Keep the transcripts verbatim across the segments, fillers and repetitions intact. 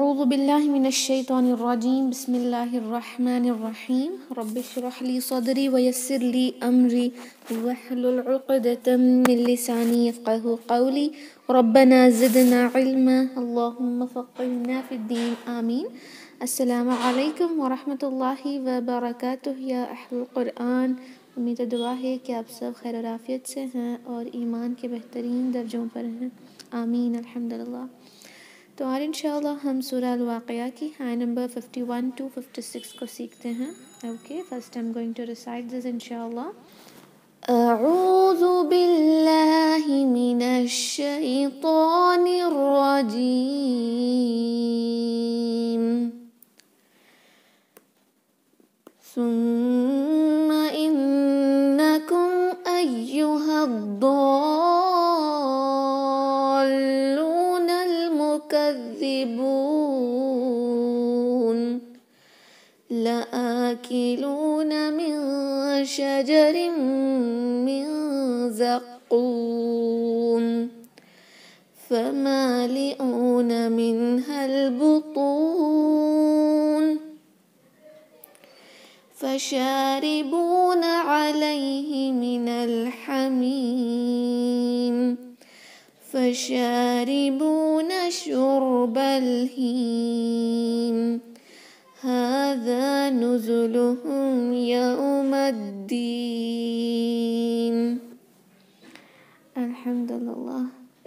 اعوذ باللہ من الشیطان الرجیم بسم اللہ الرحمن الرحیم رب اشرح لی صدری ویسر لی امری واحلل عقدۃ من لسانی یفقہوا قولی ربنا زدنا علما اللہم فقہنا فی الدین آمین۔ السلام علیکم ورحمۃ اللہ وبرکاتہ یا اہل القرآن، امید و دعا ہے کہ آپ سب خیر و عافیت سے ہیں اور ایمان کے بہترین درجوں پر ہیں، آمین الحمدللہ۔ تو آج انشاءاللہ ہم سورہ الواقعہ کی آیہ نمبر fifty one two fifty six کو سیکھتے ہیں۔ Okay, first I am going to recite this انشاءاللہ۔ اعوذ باللہ من الشیطان الرجیم ثم انکم ایہا الضالون المکذبون لآکلون من شجر من زقوم فمالئون منها البطون فشاربون علیہ من الحمیم فشاربون شرب الہیم ھذا نزلہم یوم الدین۔ الحمدللہ۔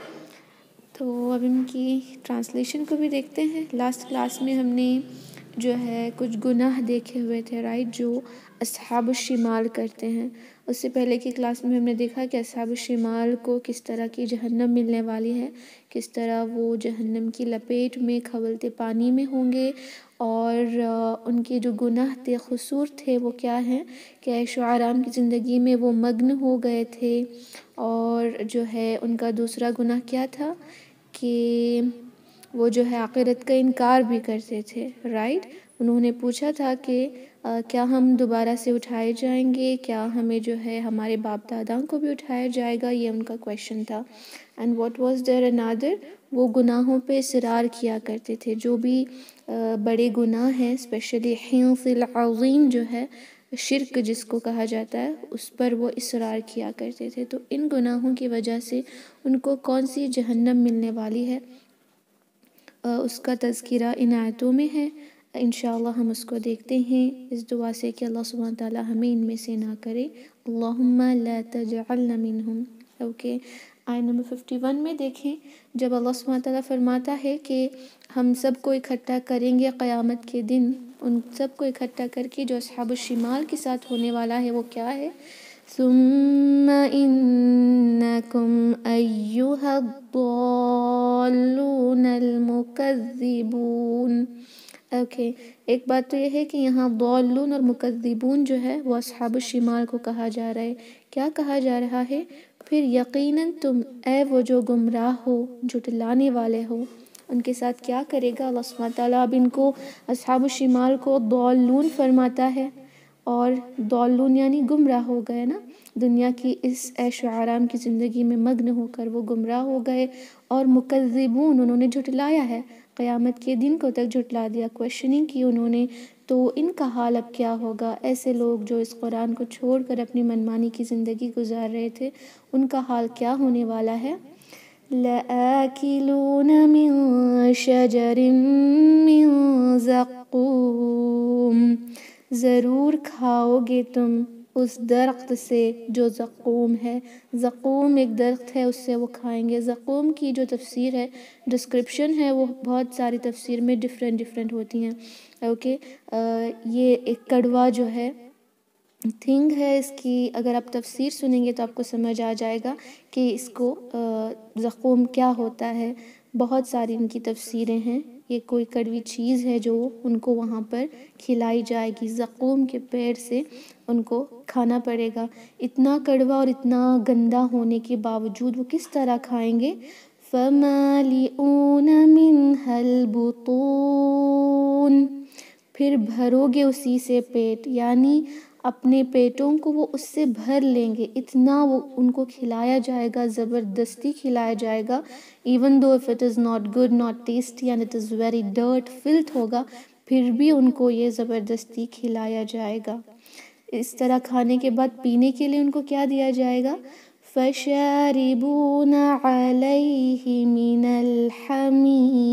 تو اب ان کی ٹرانسلیشن کو بھی دیکھتے ہیں۔ لاسٹ کلاس میں ہم نے جو ہے کچھ گناہ دیکھے ہوئے تھے، رائٹ، جو اصحاب الشمال کرتے ہیں۔ اس سے پہلے کی کلاس میں ہم نے دیکھا کہ اصحاب الشمال کو کس طرح کی جہنم ملنے والی ہے، کس طرح وہ جہنم کی لپیٹ میں کھولتے پانی میں ہوں گے، اور ان کے جو گناہ تھے، قصور تھے، وہ کیا ہیں کہ عیش و آرام کی زندگی میں وہ مگن ہو گئے تھے، اور جو ہے ان کا دوسرا گناہ کیا تھا کہ وہ جو ہے آخرت کا انکار بھی کرتے تھے، رائٹ۔ انہوں نے پوچھا تھا کہ کیا ہم دوبارہ سے اٹھائے جائیں گے، کیا ہمیں جو ہے ہمارے باپ داداں کو بھی اٹھایا جائے گا، یہ ان کا کویشچن تھا۔ And what was there another, وہ گناہوں پہ اصرار کیا کرتے تھے، جو بھی بڑے گناہ ہیں، اسپیشلی حنث العظیم جو ہے، شرک جس کو کہا جاتا ہے، اس پر وہ اصرار کیا کرتے تھے۔ تو ان گناہوں کی وجہ سے ان کو کون سی جہنم ملنے والی ہے، اس کا تذکرہ ان آیتوں میں ہے۔ انشاءاللہ ہم اس کو دیکھتے ہیں اس دعا سے کہ اللہ سبحانہ تعالیٰ ہمیں ان میں سے نہ کرے، اللہم لا تجعلنا منہم۔ اوکے، آیہ نمبر ففٹی ون میں دیکھیں، جب اللہ سبحانہ تعالیٰ فرماتا ہے کہ ہم سب کو اکٹھا کریں گے قیامت کے دن، ان سب کو اکٹھا کر کے جو اصحاب الشمال کے ساتھ ہونے والا ہے وہ کیا ہے؟ ثم انکم ایہا الضالون المکذبون۔ اوکے، ایک بات تو یہ ہے کہ یہاں ضالون اور مکذبون جو ہے وہ اصحاب الشمال کو کہا جا رہا ہے۔ کیا کہا جا رہا ہے؟ پھر یقیناً تم اے وہ جو گمراہ ہو، جھٹلانے والے ہو، ان کے ساتھ کیا کرے گا اللہ سبحانہ تعالیٰ؟ اب ان کو اصحاب الشمال کو ضالون فرماتا ہے، اور ضالون یعنی گمراہ ہو گئے نا، دنیا کی اس عیش و آرام کی زندگی میں مگن ہو کر وہ گمراہ ہو گئے، اور مکذبون انہوں نے جھٹلایا ہے، قیامت کے دن کو تک جھٹلا دیا، کویشچننگ کی انہوں نے۔ تو ان کا حال اب کیا ہوگا؟ ایسے لوگ جو اس قرآن کو چھوڑ کر اپنی منمانی کی زندگی گزار رہے تھے، ان کا حال کیا ہونے والا ہے؟ لَآكِلُونَ مِن شَجَرٍ مِّن زَقُومٍ، ضرور کھاؤ گے تم اس درخت سے جو زقوم ہے۔ زقوم ایک درخت ہے، اس سے وہ کھائیں گے۔ زقوم کی جو تفسیر ہے، ڈسکرپشن ہے، وہ بہت ساری تفسیر میں ڈفرینٹ ڈفرینٹ ہوتی ہیں۔ اوکے، یہ ایک کڑوا جو ہے تھنگ ہے، اس کی اگر آپ تفسیر سنیں گے تو آپ کو سمجھ آ جائے گا کہ اس کو زقوم کیا ہوتا ہے۔ بہت ساری ان کی تفسیریں ہیں، یہ کوئی کڑوی چیز ہے جو ان کو وہاں پر کھلائی جائے گی، زقوم کے پیڑ سے ان کو کھانا پڑے گا۔ اتنا کڑوا اور اتنا گندا ہونے کے باوجود وہ کس طرح کھائیں گے؟ فَمَالِئُونَ مِنْهَا الْبُطُونَ، پھر بھرو گے اسی سے پیٹ، یعنی اپنے پیٹوں کو وہ اس سے بھر لیں گے، اتنا وہ ان کو کھلایا جائے گا، زبردستی کھلایا جائے گا. Even though if it is not good not tasty and it is very dirt filth ہوگا، پھر بھی ان کو یہ زبردستی کھلایا جائے گا. اس طرح کھانے کے بعد پینے کے لیے ان کو کیا دیا جائے گا؟ فَشَارِبُونَ عَلَيْهِ مِنَ الْحَمِيمِ.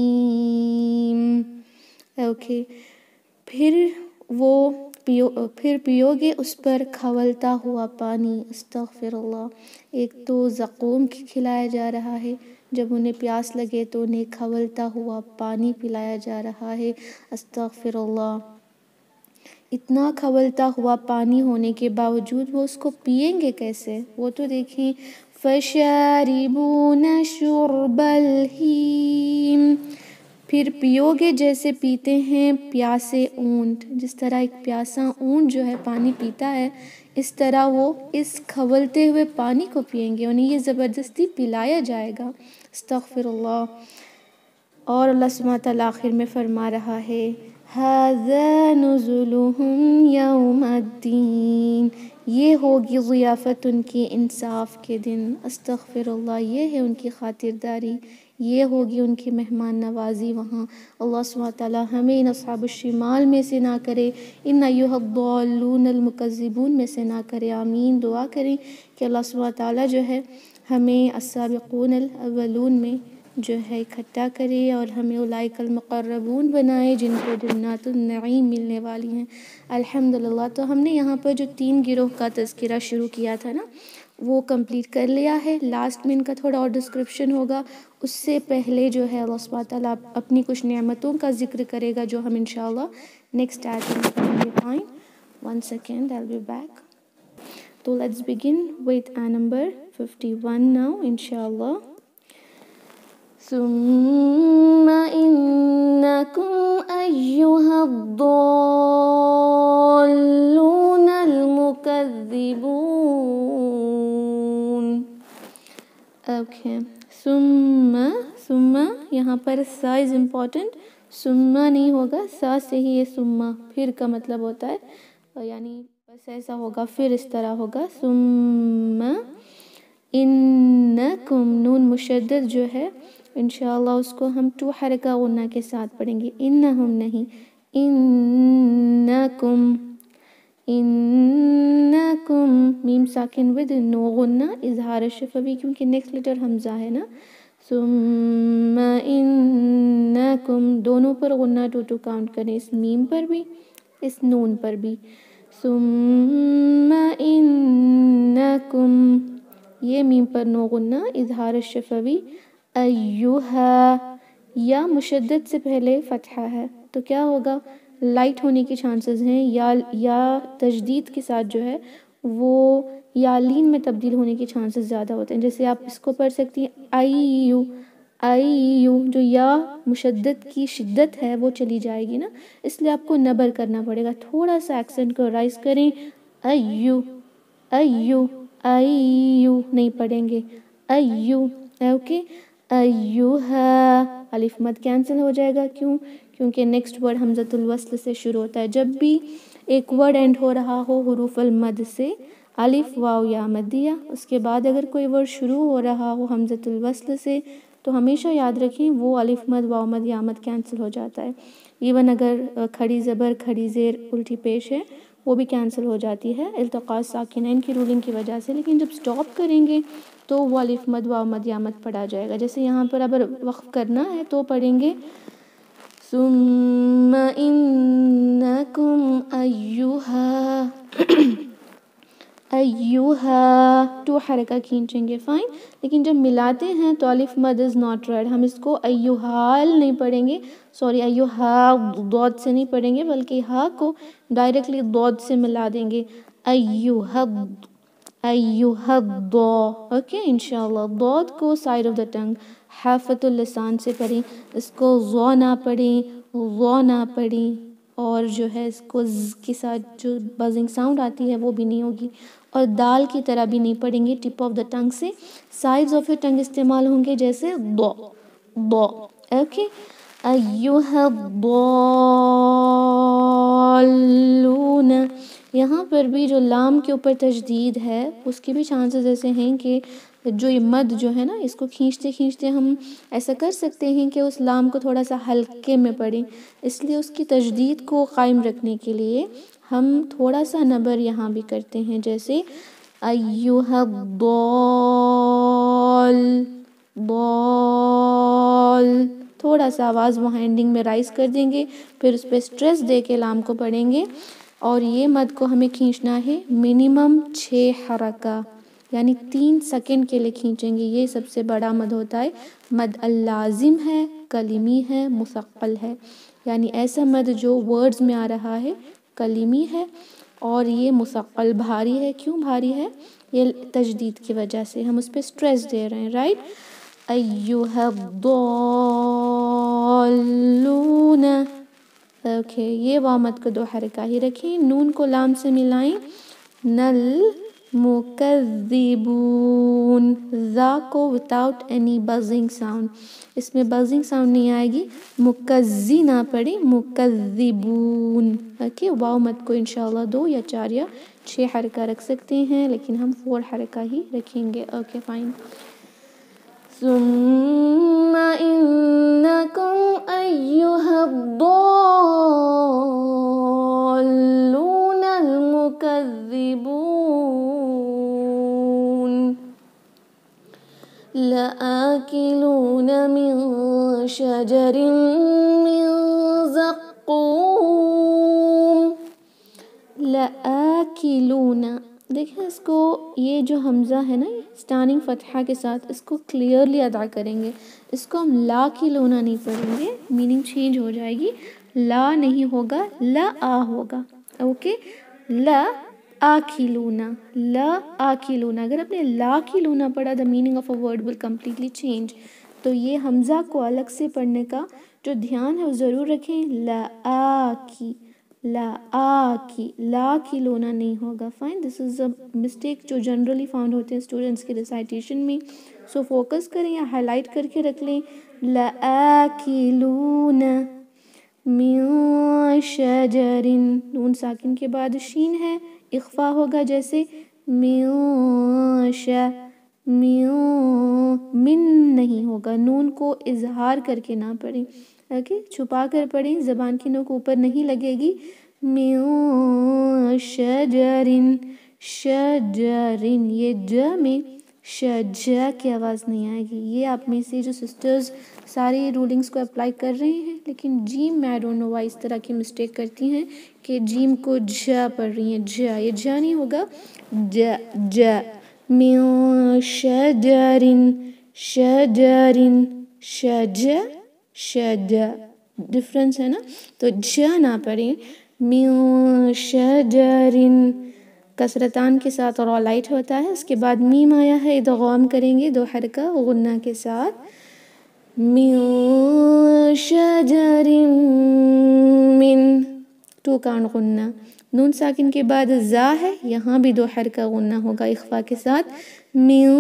اوکے، پھر وہ پیو پھر پیو گے اس پر کھولتا ہوا پانی. استغفر اللہ. ایک تو زقوم کھلایا جا رہا ہے، جب انہیں پیاس لگے تو انہیں کھولتا ہوا پانی پلایا جا رہا ہے. استغفر اللہ. اتنا کھولتا ہوا پانی ہونے کے باوجود وہ اس کو پیئیں گے کیسے؟ وہ تو دیکھیں، فَشَارِبُونَ شُرْبَ الْہِیمِ. پھر پیو گے جیسے پیتے ہیں پیاسے اونٹ. جس طرح ایک پیاسا اونٹ جو ہے پانی پیتا ہے، اس طرح وہ اس کھولتے ہوئے پانی کو پئیں گے، انہیں یہ زبردستی پلایا جائے گا. استغفر اللہ. اور اللہ سبحانہ تعالیٰ آخر میں فرما رہا ہے، هَذَا نُزُلُهُمْ يَوْمَ الدِّينِ. یہ ہوگی ضیافت ان کی انصاف کے دن. استغفر اللہ. یہ ہے ان کی خاطرداری، یہ ہوگی ان کی مہمان نوازی وہاں. اللہ سبحانہ تعالیٰ ہمیں ان اصحاب الشمال میں سے نہ کرے، ان ایھا الضالون المکذبون میں سے نہ کرے. آمین. دعا کریں کہ اللہ سبحانہ تعالیٰ جو ہے ہمیں السابقون الاولون میں جو ہے اکٹھا کرے اور ہمیں اولئک المقربون بنائے جن کو جنات النعیم ملنے والی ہیں. الحمدللہ. تو ہم نے یہاں پر جو تین گروہ کا تذکرہ شروع کیا تھا نا، وہ کمپلیٹ کر لیا ہے. لاسٹ میں ان کا تھوڑا اور ڈسکرپشن ہوگا. اس سے پہلے جو ہے اللہ سبحانہ تعالیٰ اپنی کچھ نعمتوں کا ذکر کرے گا جو ہم انشاءاللہ نیکسٹ آیت میں کریں گے. Fine. One second I'll be back. تو let's begin with ayah number fifty-one now انشاءاللہ. ثم إنكم أيها الضالون المكذبون. اوکے. ثم ثم یہاں پر سا از امپورٹنٹ. ثم نہیں ہوگا، سا سے ہی یہ ثم پھر کا مطلب ہوتا ہے، یعنی بس ایسا ہوگا، پھر اس طرح ہوگا. ثم انکم، نون مشدد جو ہے انشاءاللہ اس کو ہم ٹو حرکہ غنہ کے ساتھ پڑھیں گے. انہم نہیں، انکم انکم. میم ساکن ود نو غنہ، اظہار شفوی کیونکہ نیکسٹ لیٹر حمزہ ہے نا. ثم انکم، دونوں پر غنہ ٹو ٹو کاؤنٹ کریں، اس میم پر بھی اس نون پر بھی. ثم انکم، یہ میم پر نو غنہ، اظہار شفوی. ایھا، یا مشدد سے پہلے فتحہ ہے تو کیا ہوگا؟ لائٹ ہونے کی چانسز ہیں، یا یا تجدید کے ساتھ جو ہے وہ یالین میں تبدیل ہونے کی چانسز زیادہ ہوتے ہیں. جیسے آپ اس کو پڑھ سکتی ہیں ایو ایو، جو یا مشدد کی شدت ہے وہ چلی جائے گی نا، اس لیے آپ کو نبر کرنا پڑے گا. تھوڑا سا ایکسنٹ کو رائز کریں. ایو ایو ایو نہیں پڑھیں گے، ایو. اوکے. ایھا، الف مد کینسل ہو جائے گا. کیوں؟ کیونکہ نیکسٹ ورڈ حمزۃ الوصل سے شروع ہوتا ہے. جب بھی ایک ورڈ اینڈ ہو رہا ہو حروف المد سے، الف واو یا مدیہ، اس کے بعد اگر کوئی ورڈ شروع ہو رہا ہو حمزۃ الوصل سے، تو ہمیشہ یاد رکھیں وہ الف مد واو مد یا مد کینسل ہو جاتا ہے. ایون اگر کھڑی زبر کھڑی زیر الٹی پیش ہے وہ بھی کینسل ہو جاتی ہے التقاء ساکنین کی رولنگ کی وجہ سے. لیکن جب سٹاپ کریں گے تو وہ الف مد واو مد یا مد پڑھا جائے گا. جیسے یہاں پر اگر وقف کرنا ہے تو پڑھیں گے ثم انکم ایھا ایھا، ٹو حرکہ کھینچیں گے. فائن. لیکن جب ملاتے ہیں تو الف مد از ناٹ ریڈ، ہم اس کو ایھال نہیں پڑھیں گے، سوری ایھا ضاد سے نہیں پڑھیں گے بلکہ ہا کو ڈائریکٹلی ضاد سے ملا دیں گے. ایھا ایھا الضا. اوکے انشاءاللہ. ضاد کو سائڈ آف دا ٹنگ حافۃ اللسان سے پڑھیں، اس کو ضا نہ پڑھیں، ضا نہ پڑھیں، اور جو ہے اس کو ز کے ساتھ جو بزنگ ساؤنڈ آتی ہے وہ بھی نہیں ہوگی، اور دال کی طرح بھی نہیں پڑھیں گے. ٹپ آف دا ٹنگ سے سائڈز آف یور ٹنگ استعمال ہوں گے، جیسے ضا ضا. اوکے. ایھا الضالون، یہاں پر بھی جو لام کے اوپر تشدید ہے اس کے بھی چانسز ایسے ہیں کہ جو یہ مد جو ہے نا اس کو کھینچتے کھینچتے ہم ایسا کر سکتے ہیں کہ اس لام کو تھوڑا سا ہلکے میں پڑھیں، اس لیے اس کی تشدید کو قائم رکھنے کے لیے ہم تھوڑا سا نبر یہاں بھی کرتے ہیں، جیسے ایہا الضال ضال، تھوڑا سا آواز وہاں اینڈنگ میں رائز کر دیں گے، پھر اس پہ سٹریس دے کے لام کو پڑھیں گے، اور یہ مد کو ہمیں کھینچنا ہے منیمم چھ حرکہ، یعنی تین سیکنڈ کے لیے کھینچیں گے۔ یہ سب سے بڑا مد ہوتا ہے، مد اللازم ہے، کلمی ہے، مثقل ہے، یعنی ایسا مد جو ورڈز میں آ رہا ہے، کلمی ہے، اور یہ مثقل بھاری ہے۔ کیوں بھاری ہے؟ یہ تجدید کی وجہ سے ہم اس پہ سٹریس دے رہے ہیں، رائٹ؟ ایہا الضالون، اوکے، یہ وامد کو دو حرکہ ہی رکھیں، نون کو لام سے ملائیں، نل مکذبون، ذا کو without any buzzing sound، اس میں buzzing sound نہیں آئے گی، مکزی نہ پڑھیں، مکذبون، اوکے، واو مد کو انشاءاللہ دو یا چار یا چھ حرکہ رکھ سکتے ہیں، لیکن ہم فور حرکہ ہی رکھیں گے، اوکے فائن۔ ثم انکم ایہا الضالون المکذبون، لآکلون من شجر من زقوم، لآکلون، دیکھیں اس کو، یہ جو حمزہ ہے نا اسٹارٹنگ فتحہ کے ساتھ، اس کو کلیئرلی ادا کریں گے، اس کو ہم لا کلونا نہیں پڑھیں گے، میننگ چینج ہو جائے گی، لا نہیں ہوگا، لا آ ہوگا، اوکے، لا آکلونا، لا آکلونا، اگر آپ نے لا کلونا پڑھا the meaning of a word will completely change، تو یہ حمزہ کو الگ سے پڑھنے کا جو دھیان ہے وہ ضرور رکھیں، لا آکی، لا آکی، لا کلونا نہیں ہوگا، fine, this is a mistake جو جنرلی فاؤنڈ ہوتے ہیں اسٹوڈنٹس کے ریسائٹیشن میں، سو فوکس کریں یا ہائی لائٹ کر کے رکھ لیں، لا آکلون من شجر، نون ساکن کے بعد شین ہے، اخفا ہوگا، جیسے من ش، من من نہیں ہوگا، نون کو اظہار کر کے نہ پڑھیں، اوکے، چھپا کر پڑھیں، زبان کی نوک اوپر نہیں لگے گی، من شجر، شجر، یہ ج میں شج کی آواز نہیں آئے گی، یہ آپ میں سے جو سسٹرز ساری رولنگز کو اپلائی کر رہے ہیں، لیکن جیم میں آئی ڈونٹ نو وائی اس طرح کی مسٹیک کرتی ہیں کہ جیم کو ج پڑھ رہی ہیں، ج، یہ ج نہیں ہوگا، ج، ج، من شجر، شجر، شج، شج، ڈفرنس ہے نا، تو ج نہ پڑھیں، من شجر، کسرتان کے ساتھ اور لائٹ ہوتا ہے، اس کے بعد میم آیا ہے، ادغام کریں گے دو حرکہ غنہ کے ساتھ، من شجر من، ٹو کاؤنٹ غنہ، نون ساکن کے بعد زا ہے، یہاں بھی دو حرکہ غنہ ہوگا اخفا کے ساتھ، من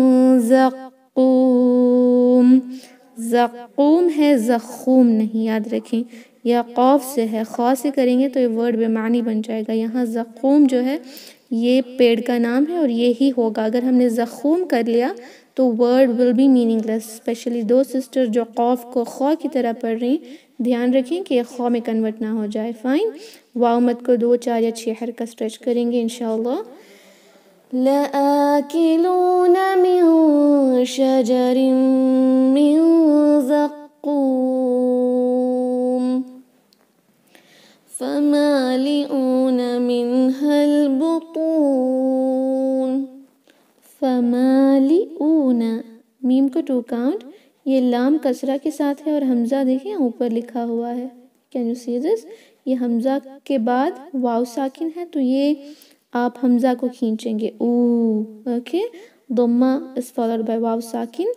زقوم، زقوم ہے، زخوم نہیں، یاد رکھیں، یا قوف سے ہے، خوا سے کریں گے تو یہ ورڈ بے معنی بن جائے گا، یہاں زقوم جو ہے یہ پیڑ کا نام ہے اور یہی ہوگا، اگر ہم نے زخوم کر لیا تو word will be meaningless, especially two sister جو قوف کو خوا کی طرح پڑھ رہی ہیں، دھیان رکھیں کہ یہ خوا میں کنورٹ نہ ہو جائے، فائن، واو مد کو دو چار یا چھ حرکہ سٹریچ کریں گے انشاءاللہ، لآکلون من شجر من زقوم فمالئون منها البطون، فمالئون، میم کو ٹو کاؤنٹ، یہ لام کسرہ کے ساتھ ہے اور حمزہ دیکھیں اوپر لکھا ہوا ہے، کین یو سی دس، یہ حمزہ کے بعد واو ساکن ہے تو یہ آپ حمزہ کو کھینچیں گے، او، اوکے، ضمہ is followed by واو ساکن،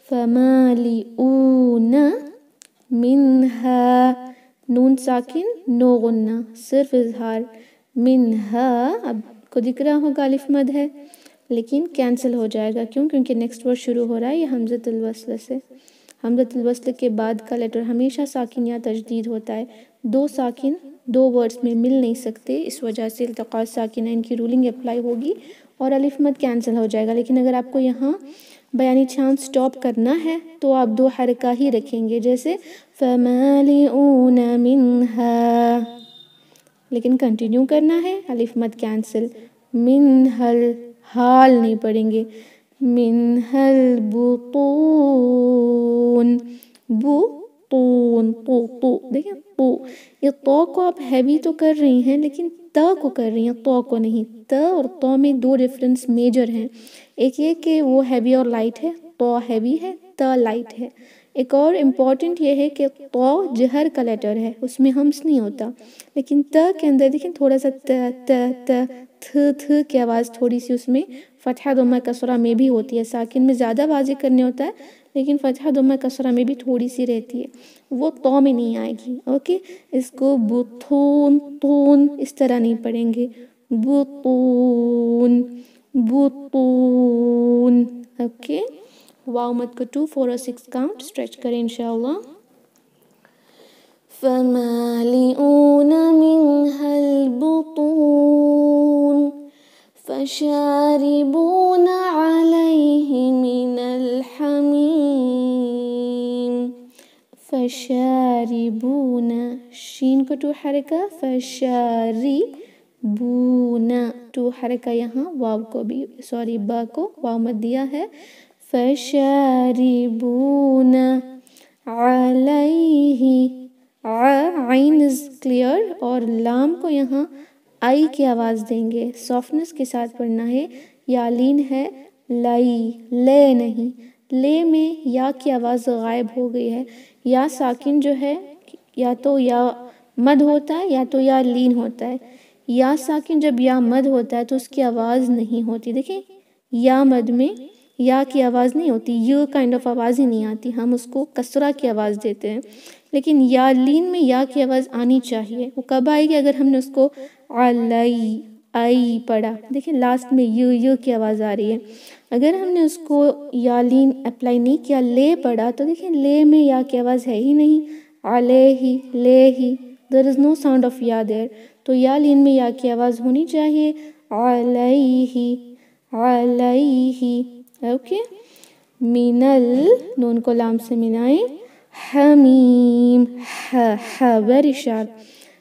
فمالئون منها، نون ساکن نو غنہ، صرف اظہار، منها، اب کو دکھ رہا ہوگا الف مد ہے لیکن کینسل ہو جائے گا، کیوں؟ کیونکہ نیکسٹ ورڈ شروع ہو رہا ہے یہ حمزۃ الوصل سے، حمزۃ الوصل کے بعد کا لیٹر ہمیشہ ساکن یا تجدید ہوتا ہے، دو ساکن دو ورڈز میں مل نہیں سکتے، اس وجہ سے التقاء ساکنین کی رولنگ اپلائی ہوگی اور الف مد کینسل ہو جائے گا. لیکن اگر آپ کو یہاں بیانی چانس سٹاپ کرنا ہے تو آپ دو حرکہ ہی رکھیں گے، جیسے فَمَالِئُونَ مِنْهَا، لیکن کنٹینیو کرنا ہے الف مد کینسل. مِنْهَا حال نہیں پڑھیں گے، مِنْهَا الْبُطُونَ، بُطُون، طو طو، دیکھیں طو، یہ طو کو آپ ہیوی تو کر رہی ہیں لیکن تا کو کر رہی ہیں، طو کو نہیں. تا اور طو میں دو ڈیفرنس میجر ہیں، ایک یہ کہ وہ ہیوی اور لائٹ ہے، طو ہیوی ہے، تا لائٹ ہے. ایک اور امپورٹنٹ یہ ہے کہ طو جہر کا لیٹر ہے، اس میں ہمس نہیں ہوتا، لیکن تا کے اندر دیکھیں تھوڑا سا تا تا تا تھ تھ کی آواز تھوڑی سی اس میں فتحہ ضمہ کسرہ میں بھی ہوتی ہے. ساکن میں زیادہ واضح کرنے ہوتا ہے لیکن فتحہ ضمہ کسرہ میں بھی تھوڑی سی رہتی ہے، وہ طو میں نہیں آئے گی. اوکے، اس کو بطون طون اس طرح نہیں پڑھیں گے، بطون بطون. اوکے، واو مد کو ٹو فور اور سکس کاؤنٹ اسٹریچ کریں انشاءاللہ. فَمَالِئُونَ مِنْهَا الْبُطُونَ فَشَارِبُونَ عَلَيْهِ مِنَ الْحَمِيمِ. فَشَارِبُونَ، شین کو ٹو حرکہ، فَشَارِبُونَ ٹو حرکہ، یہاں واو کو بھی سوری با کو واو مد دیا ہے. فَشَارِبُونَ عَلَيْهِ، عین از کلیئر اور لام کو یہاں آئی کی آواز دیں گے، سافٹنس کے ساتھ پڑھنا ہے. یا لین ہے لائی، لے نہیں، لے میں یا کی آواز غائب ہو گئی ہے. یا ساکن جو ہے یا تو یا مد ہوتا ہے یا تو یا لین ہوتا ہے. یا ساکن جب یا مد ہوتا ہے تو اس کی آواز نہیں ہوتی. دیکھیں یا مد میں یا کی آواز نہیں ہوتی، یو کائنڈ آف آواز ہی نہیں آتی، ہم اس کو کسرہ کی آواز دیتے ہیں. لیکن یا لین میں یا کی آواز آنی چاہیے. وہ کب آئے گی؟ اگر ہم نے اس کو علی آئی پڑھا. دیکھیں لاسٹ میں یو یو کی آواز آ رہی ہے. اگر ہم نے اس کو یا لین اپلائی نہیں کیا، لے پڑھا، تو دیکھیں لے میں یا کی آواز ہے ہی نہیں، علیہ لے ہی، there is no sound of یا there. تو یا لین میں یا کی آواز ہونی چاہیے، علیہ علیہ. اوکے، من ال، نون کو لام سے ملائیں، حمیم، ح ح ویری شارپ،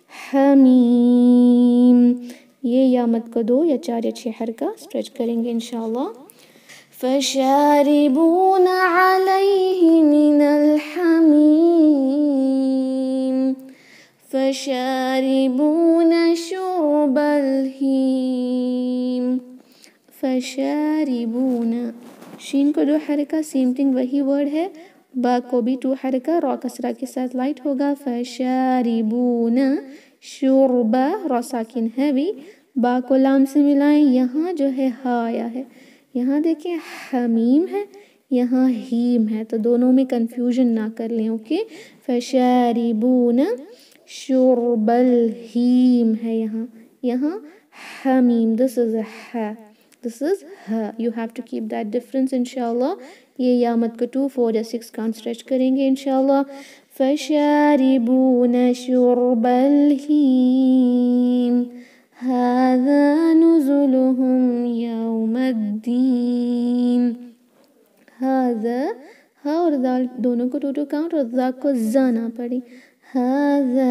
حمیم. یہ یا مد کو دو یا چار یا چھ حرکہ اسٹریچ کریں گے انشاءاللہ. فَشَارِبُونَ عَلَيْهِ مِنَ الْحَمِيمِ فَشَارِبُونَ شُرْبَ الْهِيمِ. فَشَارِبُونَ، شین کو دو حرکہ، سیم تھنگ وہی ورڈ ہے. با کو بھی ٹو حرکہ، را کسرہ کے ساتھ لائٹ ہوگا. فَشَارِبُونَ شُرْبَ، را ساکن ہے بھی، با کو لام سے ملائیں. یہاں جو ہے ہا آیا ہے، یہاں دیکھیں حمیم ہے، یہاں ہیم ہے، تو دونوں میں کنفیوژن نہ کر لیں. اوکے، فَشَارِبُونَ شُرْبَ الْہِیم ہے یہاں، یہاں حمیم. this is a ha، this is ha. you have to keep that difference انشاءاللہ. یہ یا مد کو ٹو فور یا سکس کاؤنٹ اسٹریچ کریں گے انشاءاللہ. فَشَارِبُونَ شُرْبَ الْہِیم هَذَا نُزُلُهُمْ يَوْمَ الدِّينِ. هَذَا، ہا اور ذال دونوں کو ٹو ٹو کاؤنٹ اور ذا کو زا نہ پڑی. هَذَا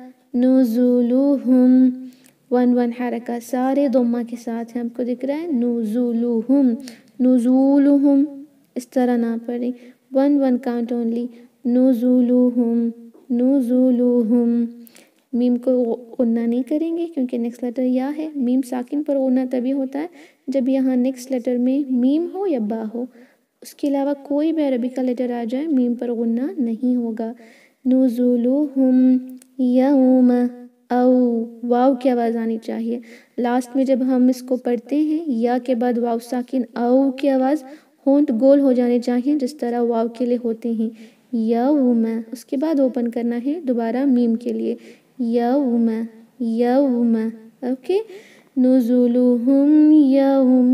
نُزُلُهُمْ، ون ون حرکہ، سارے ضمہ کے ساتھ ہیں، آپ کو دکھ رہا ہے. نُزُلُهُمْ، نُزُولُهُمْ اس طرح نہ پڑھیں، ون ون کاؤنٹ اونلی. نُزُولُهُمْ نُزُولُهُمْ. میم کو غنہ نہیں کریں گے کیونکہ نیکسٹ لیٹر یا ہے. میم ساکن پر غنہ تبھی ہوتا ہے جب یہاں نیکسٹ لیٹر میں میم ہو یا با ہو. اس کے علاوہ کوئی بھی عربی کا لیٹر آ جائے میم پر غنہ نہیں ہوگا. نُزُولُهُمْ یوم، او واو کی آواز آنی چاہیے. لاسٹ میں جب ہم اس کو پڑھتے ہیں یا کے بعد واو ساکن او کی آواز ہونٹ گول ہو جانے چاہیے جس طرح واو کے لیے ہوتے ہیں. یوم، اس کے بعد اوپن کرنا ہے دوبارہ میم کے لیے. یوم یوم. اوکے، نُزُولُهُمْ یوم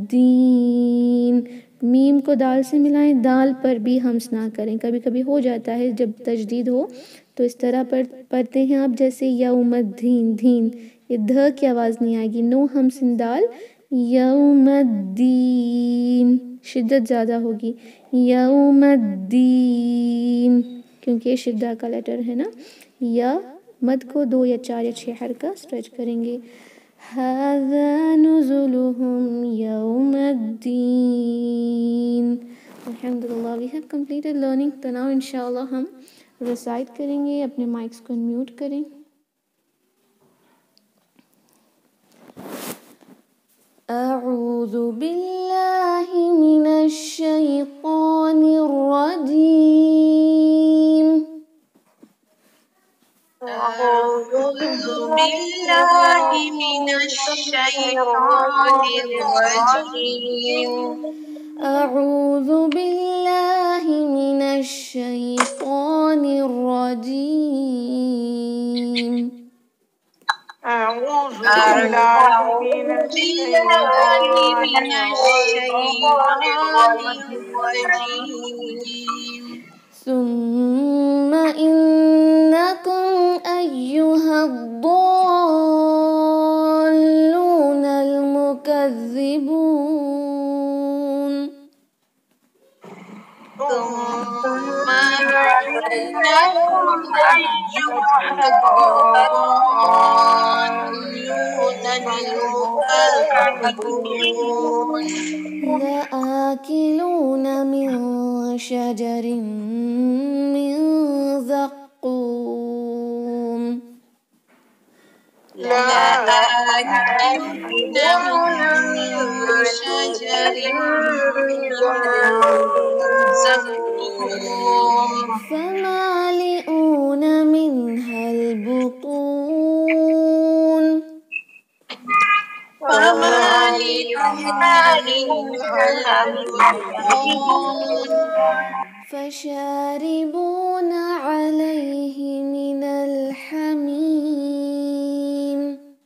الدین. میم کو دال سے ملائیں، دال پر بھی ہمس نہ کریں. کبھی کبھی ہو جاتا ہے جب تجدید ہو تو اس طرح پڑھتے ہیں آپ جیسے یوم الدین، دین یہ دھ کی آواز نہیں آئے گی، نو ہم سندال، یوم الدین شدت زیادہ ہوگی، یوم الدین کیونکہ یہ شدہ کا لیٹر ہے نا، یا مد کو دو یا چار یا چھ حرکہ اسٹریچ کریں گے. هذا نزلهم يوم الدین. الحمدللہ we have completed learning. تو now انشاءاللہ ہم ریسائٹ کریں گے. اپنے مائکس کو میوٹ کریں. اعوذ باللہ من الشیطان الرجیم. أعوذ بالله من الشيطان الرجيم. اعوذ باللہ من الشیطان الرجیم. أعوذ بالله من الشيطان الرجيم. ثم إنكم أيها الضالون المكذبون. ثم إنكم أيها الضالون المكذبون. لآكلون من شجر من زقوم. لآكلون من شجر من زقوم. فمالئون منها البطون. فمالئون منها البطون. فشاربون عليه من الحميم.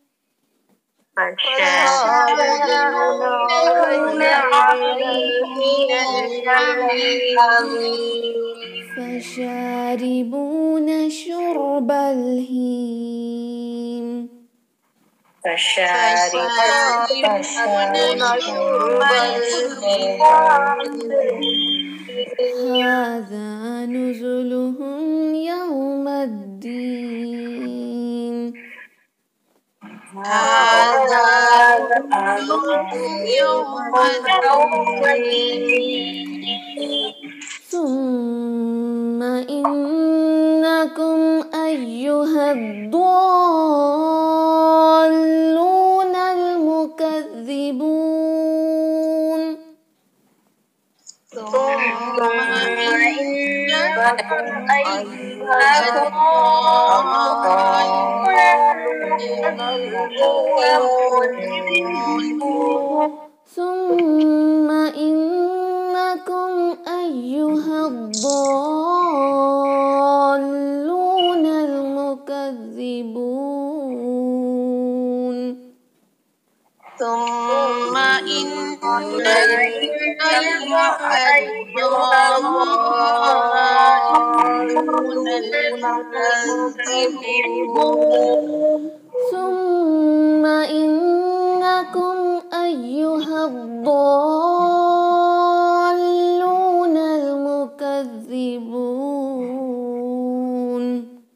فشاربون عليه من الحميم. فشاربون شرب الهيم. فشاربون شرب الهيم. هذا نزلهم يوم الدين. هذا نزلهم يوم الدين. ثم إنكم أيها الضالون المكذبون. ثم إنكم أيها الضالون. ثم إنكم أيها الضالون المكذبون. ثم إنكم أيها الضالون المكذبون. ثم إنكم أيها الضالون المكذبون.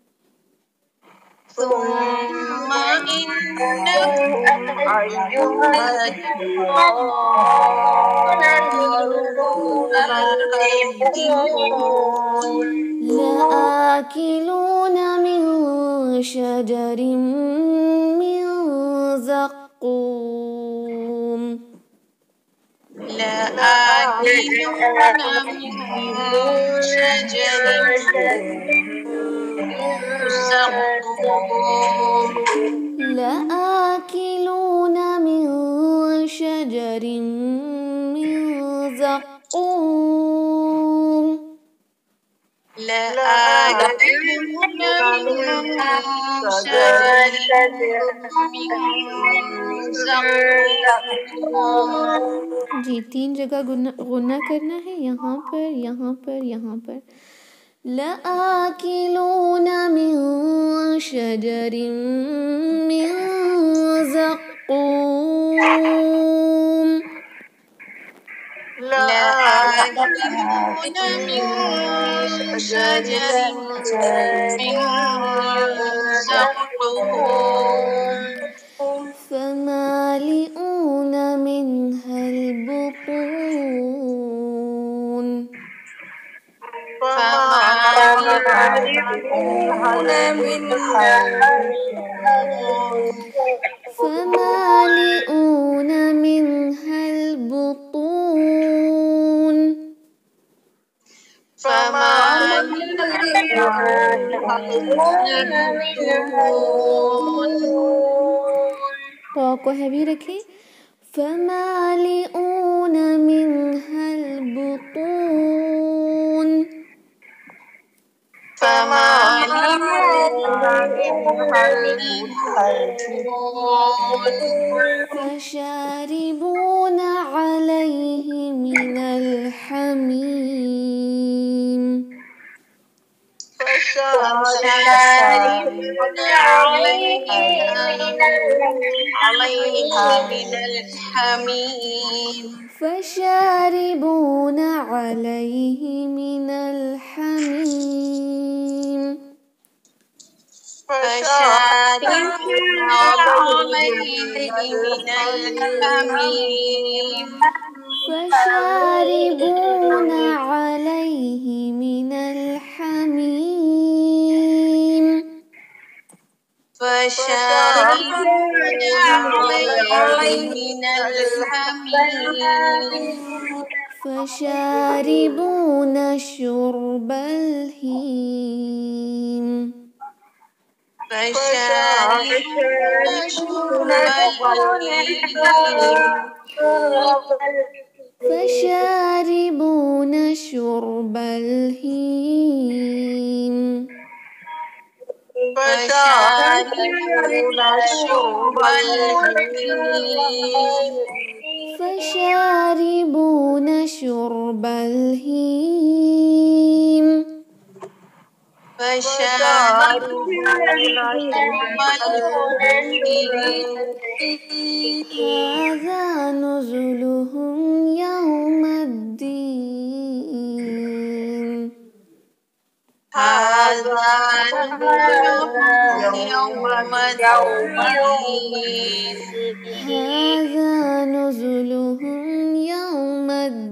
ثم إنكم أيها الضالون المكذبون. لآكلون من شجر من زقوم. لآكلون من شجر من زقوم. لآكلون من شجر من زقوم. لآكلون من شجر من زقوم. جی تین جگہ غنہ کرنا ہے، یہاں پر، یہاں پر، یہاں پر. لآكلون من شجر من زقوم لآكلون من شجر من زقوم فمالئون منها البطون فمالئون منها البطون فمالئون منها البطون فمالئون منها البطون تو کو ہیوی رکھیں فمالئون منها البطون فمالئون منها البطون فشاربون عليه من الحميم فشاربون عليها من الحميم فشاربون عليه من الحميم فشاربون عليه من الحميم فشاربون عليه من الحميم فشاربون عليه من الحميم فشاربون شرب الهيم فشاربون شرب الهيم فشاربون شرب الهيم فشاربون شرب الهيم فشاربون شرب الهيم فشاربون شرب الهيم هذا نزلهم يوم الدين هذا نزلهم يوم الدين هذا نزلهم يوم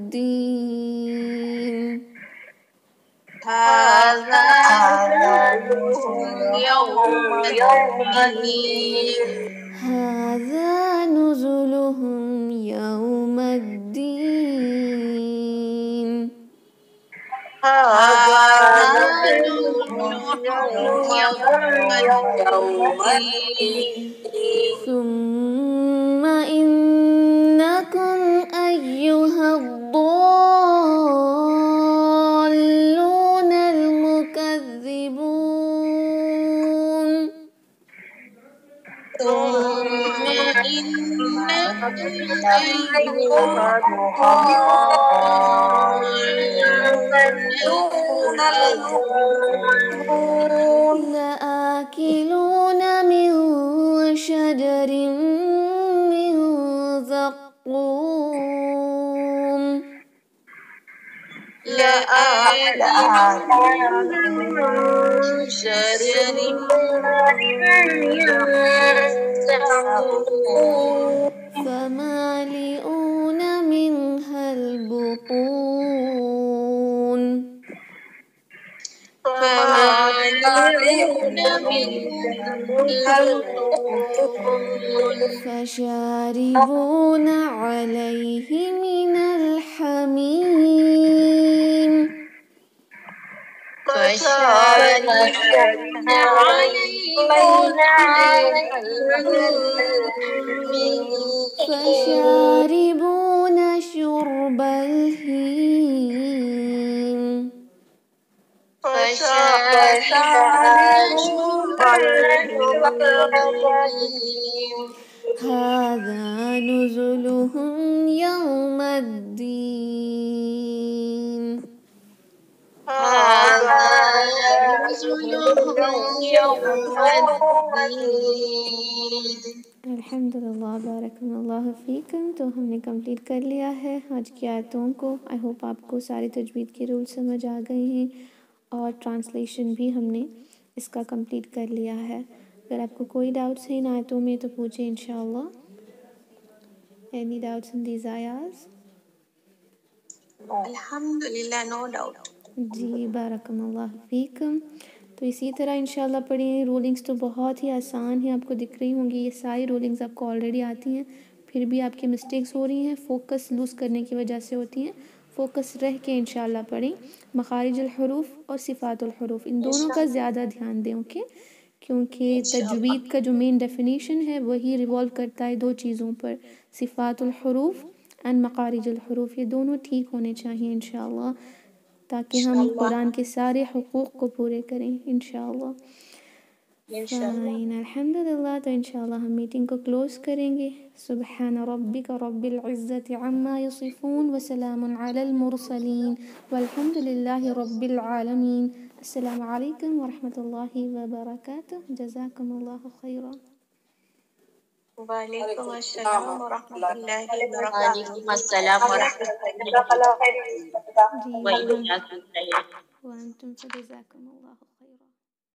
الدين هذا نزلهم يوم الدين هذا نزلهم يوم الدين هذا نزلهم يوم الدين ثم إنكم أيها الضالون المكذبون ثم إنكم أيها الضالون المكذبون لآكلون من شجر من زقوم لآكلون من شجر فمالئون منها البطون فمالئون منها البطون فشاربون عليه من الحميم فشاربون عليه من الحميم فشاربون شرب الهيم فشاربون شرب الهيم هذا نزلهم يوم الدين هذا نزلهم يوم الدين. الحمدللہ بارک اللہ فیکم. تو ہم نے کمپلیٹ کر لیا ہے آج کی آیتوں کو. آئی ہوپ آپ کو ساری تجوید کے رول سمجھ آ گئے ہیں اور ٹرانسلیشن بھی ہم نے اس کا کمپلیٹ کر لیا ہے. اگر آپ کو کوئی ڈاؤٹس ہیں ان آیتوں میں تو پوچھیں انشاءاللہ. اینی ڈاؤٹس ان دیز آیاز؟ الحمدللہ نو ڈاؤٹ. جی بارک اللہ فیکم. تو اسی طرح انشاءاللہ پڑھیں. رولنگس تو بہت ہی آسان ہیں، آپ کو دکھ رہی ہوں گی. یہ ساری رولنگس آپ کو آلریڈی آتی ہیں، پھر بھی آپ کی مسٹیکس ہو رہی ہیں، فوکس لوز کرنے کی وجہ سے ہوتی ہیں. فوکس رہ کے انشاءاللہ پڑھیں. مخارج الحروف اور صفات الحروف ان دونوں کا زیادہ دھیان دیں، اوکے؟ کیونکہ تجوید کا جو مین ڈیفینیشن ہے وہی ریوالو کرتا ہے دو چیزوں پر، صفات الحروف اینڈ مخارج الحروف. یہ دونوں ٹھیک ہونے چاہیے انشاءاللہ، تاکہ ہم قرآن کے سارے حقوق کو پورے کریں انشاءاللہ. فائن الحمدللہ. تو انشاءاللہ ہم میٹنگ کو کلوز کریں گے. سبحان ربک رب العزت عما یصفون وسلام علی المرسلین والحمد للہ رب العالمین. السلام علیکم ورحمۃ اللہ وبرکاتہ. جزاکم اللہ خیرا. وعلیکم السلام ورحمۃ اللہ وبرکاتہ. وعلیکم السلام ورحمۃ جزاک اللہ خیر. جی اللہ وبرکاتہ. وانتم فجزاکم اللہ خیرا.